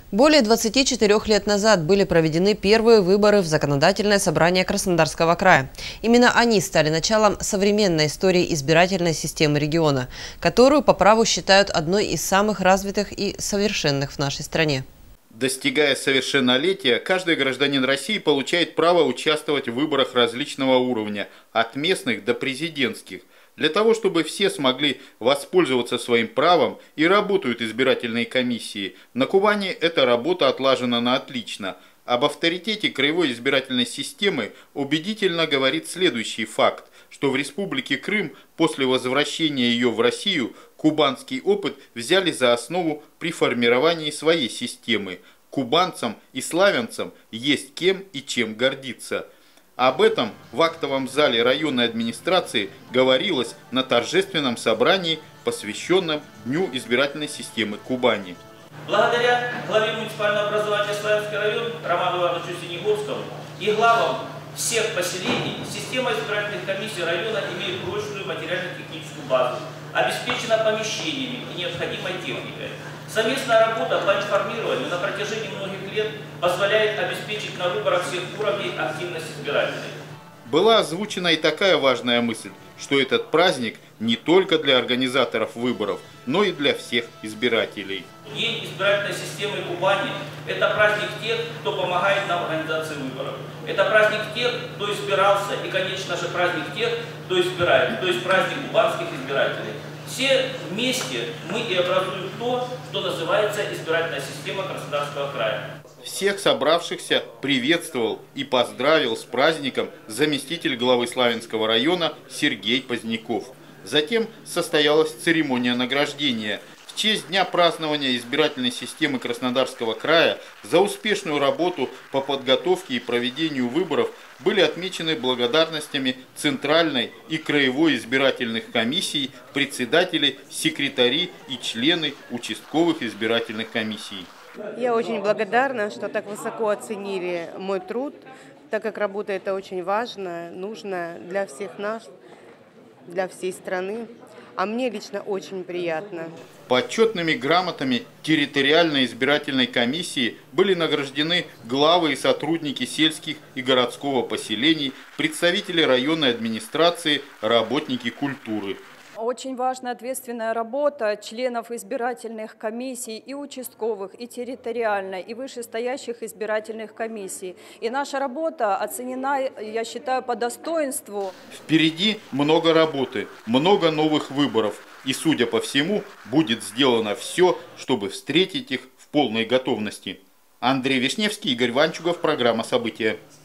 Более 24 лет назад были проведены первые выборы в Законодательное собрание Краснодарского края. Именно они стали началом современной истории избирательной системы региона, которую по праву считают одной из самых развитых и совершенных в нашей стране. Достигая совершеннолетия, каждый гражданин России получает право участвовать в выборах различного уровня, от местных до президентских. Для того, чтобы все смогли воспользоваться своим правом, и работают избирательные комиссии. На Кубани эта работа отлажена на отлично. Об авторитете краевой избирательной системы убедительно говорит следующий факт, что в Республике Крым после возвращения ее в Россию кубанский опыт взяли за основу при формировании своей системы. Кубанцам и славянцам есть кем и чем гордиться. Об этом в актовом зале районной администрации говорилось на торжественном собрании, посвященном Дню избирательной системы Кубани. Благодаря главе муниципального образования Славянский район Роману Ивановичу Синегорскому и главам всех поселений система избирательных комиссий района имеет прочную материально-техническую базу, обеспечена помещениями и необходимой техникой. Совместная работа по информированию на протяжении многих лет позволяет обеспечить на выборах всех уровней активность избирателей. Была озвучена и такая важная мысль, что этот праздник не только для организаторов выборов, но и для всех избирателей. День избирательной системы Кубани – это праздник тех, кто помогает нам в организации выборов. Это праздник тех, кто избирался, и, конечно же, праздник тех, кто избирает, то есть праздник кубанских избирателей. Все вместе мы и образуем то, что называется избирательная система Краснодарского края. Всех собравшихся приветствовал и поздравил с праздником заместитель главы Славянского района Сергей Поздняков. Затем состоялась церемония награждения. В честь дня празднования избирательной системы Краснодарского края за успешную работу по подготовке и проведению выборов были отмечены благодарностями Центральной и Краевой избирательных комиссий, председатели, секретари и члены участковых избирательных комиссий. Я очень благодарна, что так высоко оценили мой труд, так как работа это очень важная, нужная для всех нас, для всей страны. А мне лично очень приятно. Почетными грамотами территориальной избирательной комиссии были награждены главы и сотрудники сельских и городского поселений, представители районной администрации, работники культуры. Очень важна ответственная работа членов избирательных комиссий и участковых, и территориальной, и вышестоящих избирательных комиссий. И наша работа оценена, я считаю, по достоинству. Впереди много работы, много новых выборов. И, судя по всему, будет сделано все, чтобы встретить их в полной готовности. Андрей Вишневский, Игорь Ванчугов, программа «События».